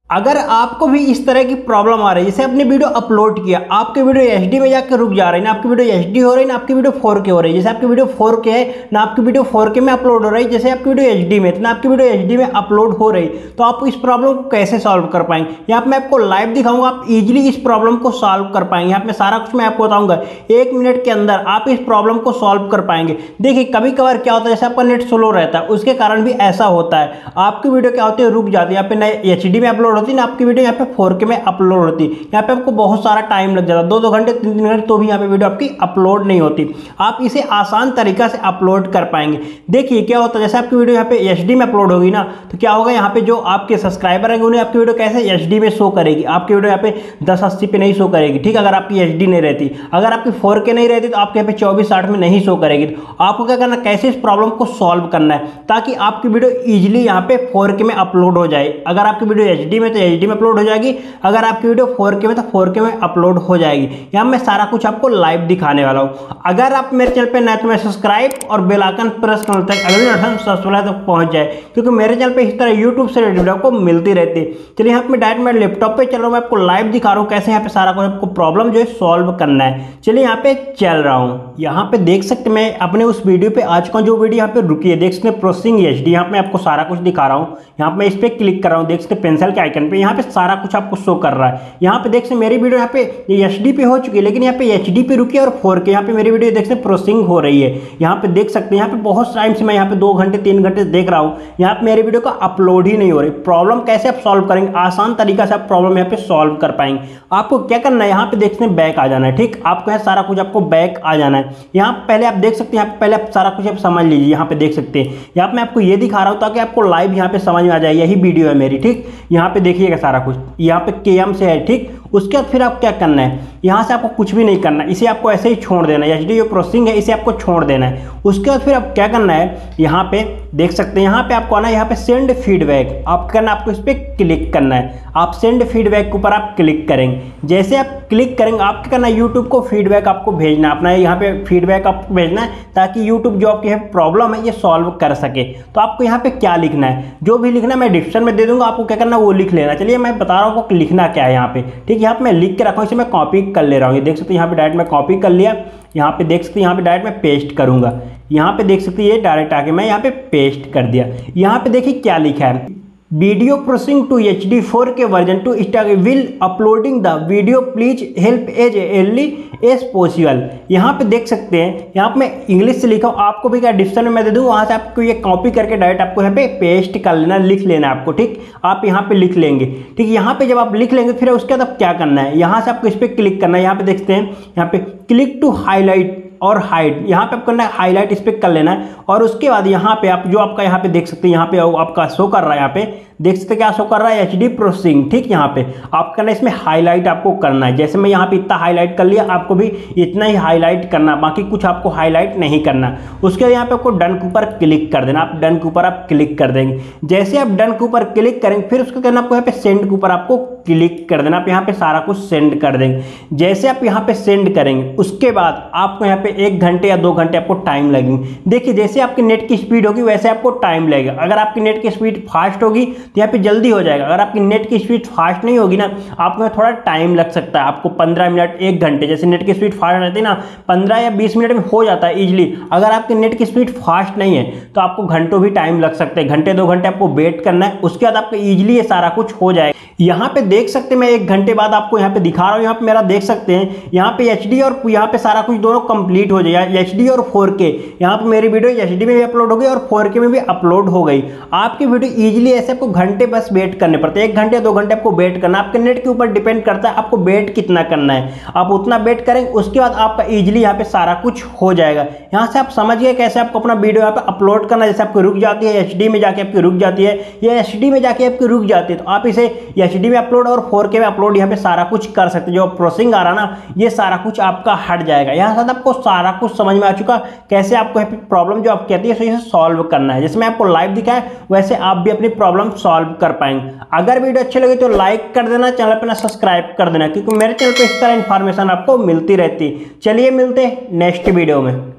अगर आपको भी इस तरह की प्रॉब्लम आ रही है, जैसे आपने वीडियो अपलोड किया, आपकी वीडियो एचडी में जाकर रुक जा रही है, ना आपकी वीडियो एचडी हो रही है, ना आपकी वीडियो 4K हो रही है। जैसे आपकी वीडियो 4K है, ना आपकी वीडियो 4K में अपलोड हो रही है, जैसे आपकी वीडियो एचडी में, तो ना आपकी वीडियो एचडी में अपलोड हो रही, तो आप इस प्रॉब्लम को कैसे सॉल्व कर पाएंगे? यहाँ पे मैं आपको लाइव दिखाऊंगा, आप इजीली इस प्रॉब्लम को सॉल्व कर पाएंगे। यहाँ पे सारा कुछ मैं आपको बताऊंगा, 1 मिनट के अंदर आप इस प्रॉब्लम को सॉल्व कर पाएंगे। देखिए कभी कभार क्या होता है, जैसे आपका नेट स्लो रहता है, उसके कारण भी ऐसा होता है, आपकी वीडियो क्या होती है, रुक जाती है। यहाँ पे ना एचडी में अपलोड होती है, ना आपकी वीडियो 4K में अपलोड होती है। यहाँ पे आपको बहुत सारा टाइम लग जाता है, 2-2 घंटे 3-3 घंटे, तो भी यहाँ पे वीडियो आपकी अपलोड नहीं होती। आप इसे आसान तरीका से अपलोड कर पाएंगे। देखिए क्या होता है, जैसे आपकी वीडियो यहाँ पे एचडी में अपलोड होगी ना, तो क्या होगा, यहाँ पे जो आपके सब्सक्राइबर हैं उन्हें आपकी वीडियो कैसे एचडी में शो करेगी। आपकी वीडियो यहाँ पे 1080 पे नहीं शो करेगी, ठीक है, अगर आपकी एचडी नहीं रहती। अगर आपकी 4K नहीं रहती तो आपके यहाँ पे 24:60 में नहीं शो करेगी। तो आपको क्या करना, कैसे इस प्रॉब्लम को सॉल्व करना है ताकि आपकी वीडियो ईजिली यहाँ पे 4K में अपलोड हो जाए। अगर आपकी वीडियो एचडी में तो एचडी में अपलोड हो जाएगी, अगर आपकी वीडियो 4K में तो 4K में अपलोड हो जाएगी। यहाँ मैं सारा कुछ आपको लाइव दिखाने वाला हूँ। अगर आप मेरे चैनल पे नए तो मैं सब्सक्राइब और बेल आइकन प्रेस करने तक अगले नोटिफिकेशन सबसे पहले तक पहुंच जाए, क्योंकि मेरे चैनल पे इस तरह यूट्यूब से वीडियो आपको मिलती रहती है। चलिए यहाँ पे डायरेक्ट मैं लैपटॉप पे चल रहा हूँ, मैं आपको लाइव दिखा रहा हूँ कैसे यहाँ पे सारा कुछ आपको प्रॉब्लम जो है सॉल्व करना है। चलिए यहाँ पे चल रहा हूँ, यहाँ पे देख सकते मैं अपने उस वीडियो पे आज का जो वीडियो यहाँ पे रुकी है, देख सकते प्रोसेसिंग एचडी, यहाँ पे मैं आपको सारा कुछ दिखा रहा हूँ। यहाँ पे मैं इस पर क्लिक कर रहा हूँ, देख सकते पेंसिल के आइकन पे, यहाँ पे सारा कुछ आपको शो कर रहा है। यहाँ पे देख सकते मेरी वीडियो यहाँ पे एचडी पे हो चुकी है, लेकिन यहाँ पे एचडी पे रुकी है और 4K यहाँ पे मेरी वीडियो देख सकते प्रोसेसिंग हो रही है। यहाँ पे देख सकते हैं, यहाँ पे बहुत टाइम से मैं यहाँ पे 2 घंटे 3 घंटे देख रहा हूँ, यहाँ पे मेरी वीडियो का अपलोड ही नहीं हो रही। प्रॉब्लम कैसे आप सॉल्व करेंगे? आसान तरीका से आप प्रॉब्लम यहाँ पे सॉल्व कर पाएंगे। आपको क्या करना है, यहाँ पे देख सकते हैं बैक आ जाना है, ठीक, आपको यहाँ सारा कुछ आपको बैक आ जाना है। यहाँ पहले आप देख सकते हैं, यहाँ पे पहले आप सारा कुछ आप समझ लीजिए। यहाँ पे देख सकते हैं, यहाँ पे मैं आपको ये दिखा रहा हूँ ताकि आपको लाइव यहाँ पे समझ में आ जाए, यही वीडियो है मेरी, ठीक। यहाँ पे देखिएगा सारा कुछ, यहाँ पे KM से है, ठीक। उसके बाद फिर आप क्या करना है, यहाँ से आपको कुछ भी नहीं करना है, इसे आपको ऐसे ही छोड़ देना है। एचडी जो प्रोसेसिंग है इसे आपको छोड़ देना है। उसके बाद फिर आप क्या करना है, यहाँ पे देख सकते हैं, यहाँ पे आपको आना है, यहाँ पे सेंड फीडबैक आप करना, आपको इस पर क्लिक करना है। आप सेंड फीडबैक के ऊपर आप क्लिक करेंगे। जैसे आप क्लिक करेंगे, आपको क्या करना है, यूट्यूब को फीडबैक आपको भेजना है अपना, यहाँ पे फीडबैक आपको भेजना है ताकि यूट्यूब जो आपकी प्रॉब्लम है ये सॉल्व कर सके। तो आपको यहाँ पे क्या लिखना है, जो भी लिखना है मैं डिस्क्रिप्शन में दे दूंगा, आपको क्या करना है वो लिख लेना। चलिए मैं बता रहा हूँ आपको लिखना क्या है यहाँ पे, ठीक। यहाँ पे मैं लिख के रखा हूँ, इसे मैं कॉपी कर ले रहा हूँ। ये देख सकते हैं, यहाँ पे डायरेक्ट मैं कॉपी कर लिया। यहाँ पे देख सकते हैं, यहाँ पे डायरेक्ट मैं पेस्ट करूंगा। यहाँ पे देख सकते हैं, ये डायरेक्ट आके मैं यहाँ पे पेस्ट कर दिया। यहाँ पे देखिए क्या लिखा है, video processing to HD 4K version to start will uploading the video please help as early as possible. यहाँ पे देख सकते हैं, यहाँ पे मैं इंग्लिश से लिखा हूँ, आपको भी क्या डिस्क्रिप्शन में मैं दे दूँ, वहाँ से आपको ये कॉपी करके डायरेक्ट आपको यहाँ पे पेस्ट कर लेना, लिख लेना आपको, ठीक। आप यहाँ पे लिख लेंगे, ठीक। यहाँ पे जब आप लिख लेंगे फिर उसके बाद आप क्या करना है, यहाँ से आपको इस पर क्लिक करना है। यहाँ पे देखते हैं, यहाँ पे क्लिक टू हाईलाइट और हाइड, यहाँ पे आपको करना है हाईलाइट, इस पर कर लेना है। और उसके बाद यहाँ पे आप जो आपका यहाँ पे देख सकते हैं, यहाँ पे आपका शो कर रहा है, यहाँ पे देख सकते हैं क्या शो कर रहा है, एचडी प्रोसेसिंग, ठीक। यहाँ पे आप करना है, इसमें हाईलाइट आपको करना है। जैसे मैं यहाँ पे इतना हाईलाइट कर लिया, आपको भी इतना ही हाईलाइट करना, बाकी कुछ आपको हाईलाइट नहीं करना। उसके बाद यहाँ पे आपको डन के ऊपर क्लिक कर देना, आप डन के ऊपर आप क्लिक कर देंगे। जैसे आप डन के ऊपर क्लिक करेंगे फिर उसको करना आपको यहाँ पे सेंड के ऊपर आपको क्लिक कर देना, आप यहाँ पे सारा कुछ सेंड कर देंगे। जैसे आप यहाँ पे सेंड करेंगे उसके बाद आपको यहाँ पे 1 घंटे या 2 घंटे आपको टाइम लगेंगे। देखिए जैसे आपकी नेट की स्पीड होगी वैसे आपको टाइम लगेगा। अगर आपकी नेट की स्पीड फास्ट होगी तो यहाँ पे जल्दी हो जाएगा। अगर आपकी नेट की स्पीड फास्ट नहीं होगी ना, आपको थोड़ा टाइम लग सकता है, आपको 15 मिनट 1 घंटे। जैसे नेट की स्पीड फास्ट रहती है ना, 15 या 20 मिनट में हो जाता है इजीली। अगर आपकी नेट की स्पीड फास्ट नहीं है तो आपको घंटों भी टाइम लग सकते हैं, घंटे 2 घंटे आपको वेट करना है। उसके बाद आपको ईजिली ये सारा कुछ हो जाएगा। यहाँ पे देख सकते हैं, मैं 1 घंटे बाद आपको यहाँ पे दिखा रहा हूँ। यहाँ पे मेरा देख सकते हैं, यहाँ पे एचडी और यहाँ पे सारा कुछ दोनों कंप्लीट हो जाएगा, एचडी और 4K। यहाँ पे मेरी वीडियो एचडी में भी अपलोड हो गई और 4K में भी अपलोड हो गई। आपकी वीडियो इजीली ऐसे आपको घंटे बस वेट करने पड़ते हैं, 1 घंटे 2 घंटे आपको वेट करना। आपके नेट के ऊपर डिपेंड करता है आपको वेट कितना करना है, आप उतना वेट करेंगे। उसके बाद आपका इजीली यहाँ पे सारा कुछ हो जाएगा। यहाँ से आप समझ गए कैसे आपको अपना वीडियो यहाँ पे अपलोड करना। जैसे आपको रुक जाती है एचडी में जाके आपकी रुक जाती है, या एचडी में जाके आपकी रुक जाती है, तो आप इसे एचडी में अपलोड और 4K में अपलोड यहाँ पे सारा कुछ कर सकते हैं। जो प्रोसेसिंग आ रहा ना, ये सारा कुछ आपका हट जाएगा। यहाँ से आपको सारा कुछ समझ में आ चुका कैसे आपको प्रॉब्लम जो आप कहती है इसे सॉल्व करना है। जैसे मैं आपको लाइव दिखाया वैसे आप भी अपनी प्रॉब्लम सॉल्व कर पाएंगे। अगर वीडियो अच्छी लगी तो लाइक कर देना, चैनल पर सब्सक्राइब कर देना, क्योंकि मेरे चैनल पर इस तरह इन्फॉर्मेशन आपको मिलती रहती है। चलिए मिलते हैं नेक्स्ट वीडियो में।